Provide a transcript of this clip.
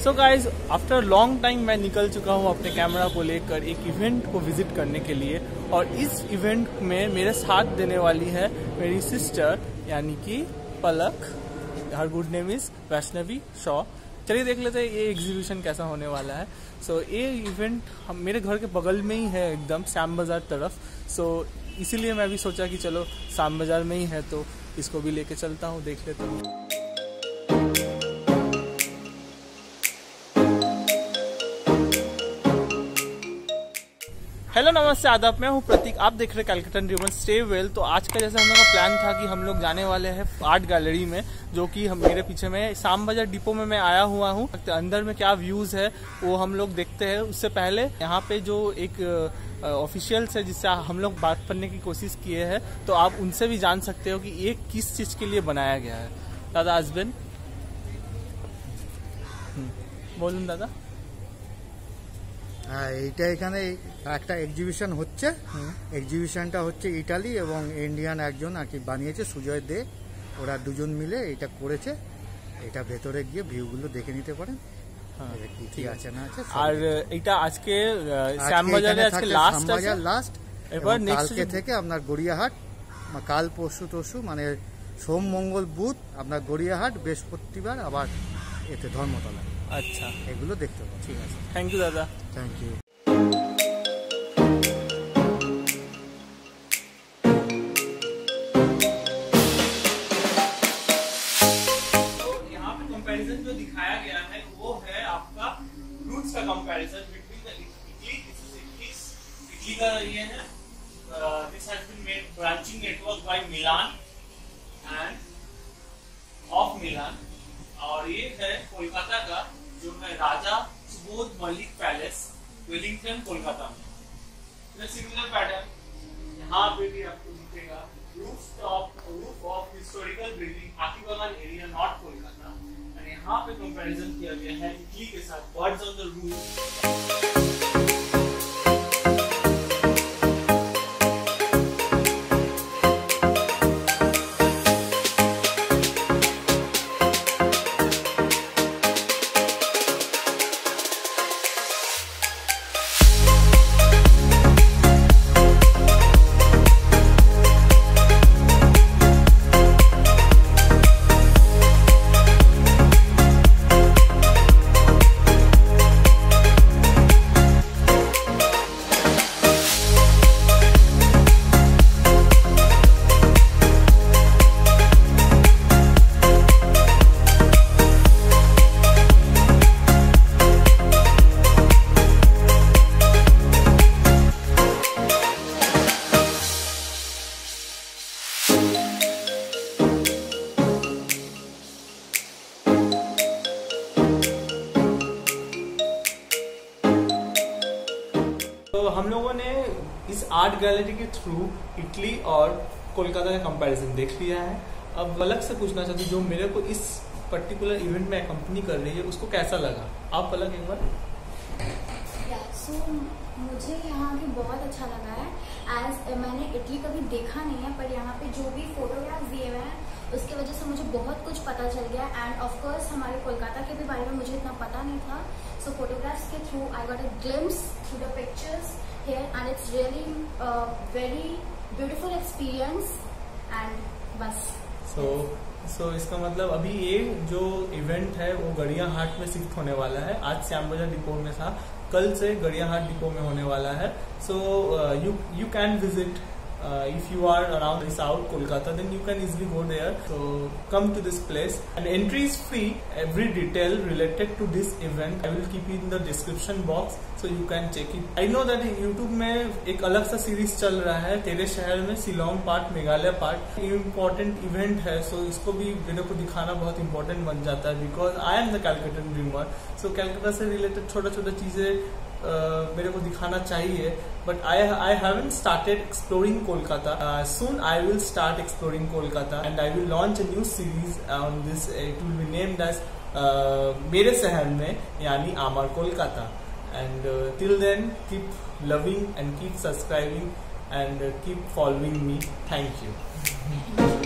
सो guys after long time मैं निकल चुका हूँ अपने कैमरा को लेकर एक इवेंट को विजिट करने के लिए, और इस इवेंट में मेरे साथ देने वाली है मेरी सिस्टर यानी कि Palak. Her good name is Vaishnavi Shaw. चलिए देख लेते हैं ये एग्जीबिशन कैसा होने वाला है। सो ये इवेंट हम मेरे घर के बगल में ही है, एकदम श्याम बाजार तरफ। सो इसीलिए मैं भी सोचा कि चलो श्याम बाजार में ही है तो इसको भी लेके चलता हूँ, देख लेता हूँ। हेलो नमस्ते आदाब, मैं हूँ प्रतीक, आप देख रहे कैलकाटा ड्रीमर स्टे वेल। तो आज का जैसे हम लोग का प्लान था कि हम लोग जाने वाले हैं आर्ट गैलरी में, जो कि हम मेरे पीछे में श्याम बाजार डिपो में मैं आया हुआ हूँ। अंदर में क्या व्यूज है वो हम लोग देखते हैं। उससे पहले यहाँ पे जो एक ऑफिशियल्स है जिससे हम लोग बात करने की कोशिश किए हैं, तो आप उनसे भी जान सकते हो कि ये किस चीज के लिए बनाया गया है। दादा आजबेन बोलून दादा। এইটা এখানে একটা এক্সিবিশন হচ্ছে। এক্সিবিশনটা হচ্ছে ইটালি এবং ইন্ডিয়ান একজন আর কি বানিয়েছে, সুজয় দে। ওরা দুজন মিলে এটা করেছে। এটা ভেতরে গিয়ে ভিউগুলো দেখে নিতে পারেন কি আছে না আছে। আর এটা আজকে শ্যামবাজারে আজকে লাস্ট আছে, লাস্ট। এবার কালকে থেকে আপনার গড়িয়াহাট, কাল পরশু তরশু মানে সোম মঙ্গল বুধ আপনার গড়িয়াহাট, বৃহস্পতিবার আবার এতে ধর্মতলা। अच्छा, এগুলো দেখতে পাবো। ঠিক আছে, থ্যাংক ইউ দাদা। Thank you. तो यहाँ पे कंपैरिजन जो दिखाया गया है वो है आपका रूट्स का कंपैरिजन बिटवीन द इटली का ये है। This has been made branching network by Milan and of Milan, और ये है कोलकाता का जो है राजा सुबोध मलिक पैलेस, वेलिंगटन कोलकाता में। सिमिलर पैटर्न यहाँ पे भी आपको दिखेगा। Roof of historical building Hatibagan area north Kolkata, और यहाँ पे कंपैरिजन किया गया है इटली के साथ। Birds on the roof. तो हम लोगों ने इस आर्ट गैलरी के थ्रू इटली और कोलकाता का कंपैरिजन देख लिया है। अब अलग से पूछना चाहती हूँ, जो मेरे को इस पर्टिकुलर इवेंट में कंपनी कर रही है उसको कैसा लगा? आप अलग एक बार। मुझे यहाँ भी बहुत अच्छा लगा है। एज मैंने इटली कभी देखा नहीं है, पर यहाँ पे जो भी फोटोग्राफ दिए हुए हैं उसकी वजह से मुझे बहुत कुछ पता चल गया। एंड ऑफ कोर्स हमारे कोलकाता के भी बारे में मुझे इतना पता नहीं था। सो फोटोग्राफ्स के through I got a glimpse through the pictures here, and it's really very beautiful experience. And बस सो इसका मतलब अभी ये जो इवेंट है वो गड़ियाहाट में शिफ्ट होने वाला है। आज श्याम बाजार डिपो में था, कल से गड़ियाहाट डिपो में होने वाला है। So you can visit if you are around South Kolkata, then you can easily go there. So come to this place, and entry is free. Every detail related to this event I will keep in the description box, so you can check it. I know that YouTube में एक अलग सा series चल रहा है तेरे शहर में, Shillong part, Meghalaya part. Important event है, सो इसको भी मेरे को दिखाना बहुत इम्पोर्टेंट बन जाता है, because I am the Calcutta dreamer. So Calcutta से रिलेटेड छोटा छोटा चीजें मेरे को दिखाना चाहिए, but I haven't started exploring Kolkata. Soon I will start exploring Kolkata, and I will launch a new series on this. It will be named as मेरे शहर में यानी आमर Kolkata. And till then, keep loving and keep subscribing and keep following me. Thank you.